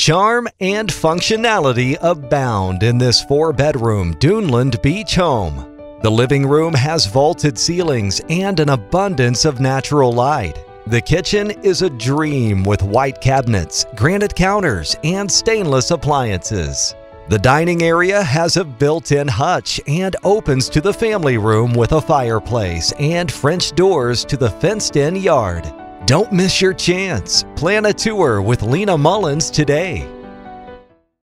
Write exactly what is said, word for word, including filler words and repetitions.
Charm and functionality abound in this four-bedroom Duneland Beach home. The living room has vaulted ceilings and an abundance of natural light. The kitchen is a dream with white cabinets, granite counters, and stainless appliances. The dining area has a built-in hutch and opens to the family room with a fireplace and French doors to the fenced-in yard. Don't miss your chance. Plan a tour with Mullins today.